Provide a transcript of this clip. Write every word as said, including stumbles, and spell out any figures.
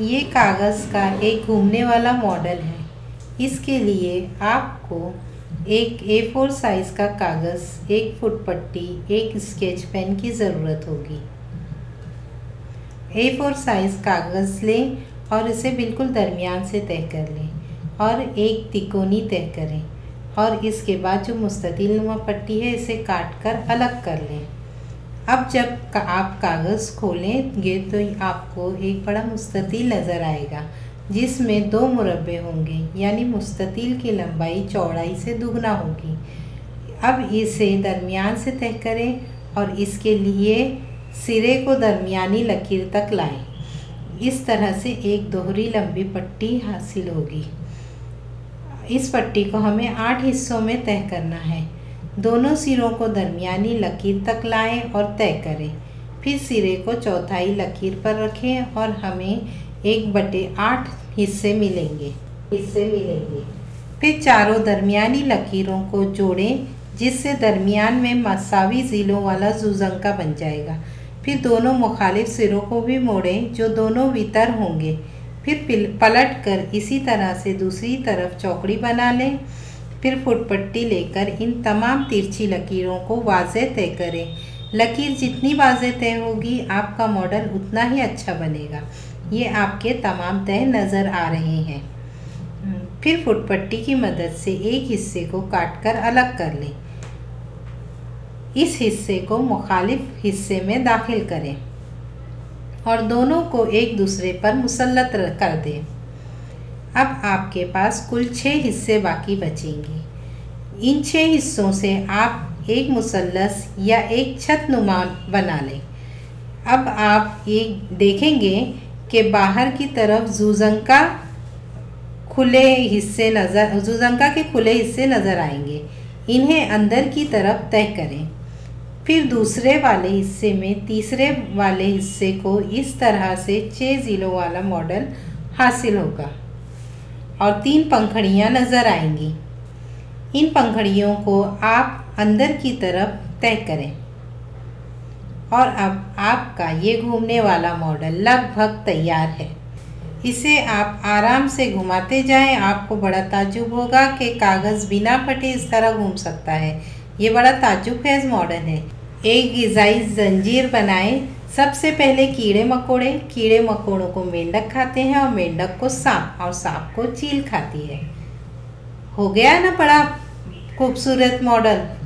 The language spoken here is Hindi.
ये कागज़ का एक घूमने वाला मॉडल है। इसके लिए आपको एक ए फोर साइज़ का कागज़, एक फुट पट्टी, एक स्केच पेन की ज़रूरत होगी। ए फोर साइज़ कागज़ लें और इसे बिल्कुल दरमियान से तय कर लें और एक तिकोनी तय करें और इसके बाद जो मुस्ततिल नुमा पट्टी है इसे काट कर अलग कर लें। अब जब का आप कागज़ खोलेंगे तो आपको एक बड़ा मुस्ततिल नज़र आएगा जिसमें दो मुरब्बे होंगे, यानी मुस्ततिल की लंबाई चौड़ाई से दुगना होगी। अब इसे दरमियान से तय करें और इसके लिए सिरे को दरमियानी लकीर तक लाएं। इस तरह से एक दोहरी लंबी पट्टी हासिल होगी। इस पट्टी को हमें आठ हिस्सों में तय करना है। दोनों सिरों को दरमियानी लकीर तक लाएं और तय करें। फिर सिरे को चौथाई लकीर पर रखें और हमें एक बटे आठ हिस्से मिलेंगे हिस्से मिलेंगे फिर चारों दरमियानी लकीरों को जोड़ें जिससे दरमियान में मसावी ज़ीलों वाला जुज़ंका बन जाएगा। फिर दोनों मुखालिफ सिरों को भी मोड़ें जो दोनों वितर होंगे। फिर पलट कर इसी तरह से दूसरी तरफ चौकड़ी बना लें। फिर फुट पट्टी लेकर इन तमाम तिरछी लकीरों को वाज़ेह तय करें। लकीर जितनी वाज़ेह तय होगी आपका मॉडल उतना ही अच्छा बनेगा। ये आपके तमाम तय नज़र आ रहे हैं। फिर फुट पट्टी की मदद से एक हिस्से को काटकर अलग कर लें। इस हिस्से को मुखालिफ हिस्से में दाखिल करें और दोनों को एक दूसरे पर मुसल्लत कर दें। अब आपके पास कुल छः हिस्से बाकी बचेंगे। इन छः हिस्सों से आप एक मुसल्लस या एक छत नुमा बना लें। अब आप एक देखेंगे कि बाहर की तरफ जुज़ंका खुले हिस्से नज़र जुज़ंका के खुले हिस्से नज़र आएंगे। इन्हें अंदर की तरफ तय करें। फिर दूसरे वाले हिस्से में तीसरे वाले हिस्से को इस तरह से छः ज़ीलों वाला मॉडल हासिल होगा और तीन पंखुड़ियाँ नज़र आएंगी। इन पंखुड़ियों को आप अंदर की तरफ तय करें और अब आपका ये घूमने वाला मॉडल लगभग तैयार है। इसे आप आराम से घुमाते जाएं। आपको बड़ा ताज्जुब होगा कि कागज़ बिना फटे इस तरह घूम सकता है। ये बड़ा ताज्जुब खेज़ मॉडल है। एक ग़िज़ाई जंजीर बनाएं। सबसे पहले कीड़े मकोड़े कीड़े मकोड़ों को मेंढक खाते हैं और मेंढक को सांप और सांप को चील खाती है। हो गया ना बड़ा खूबसूरत मॉडल।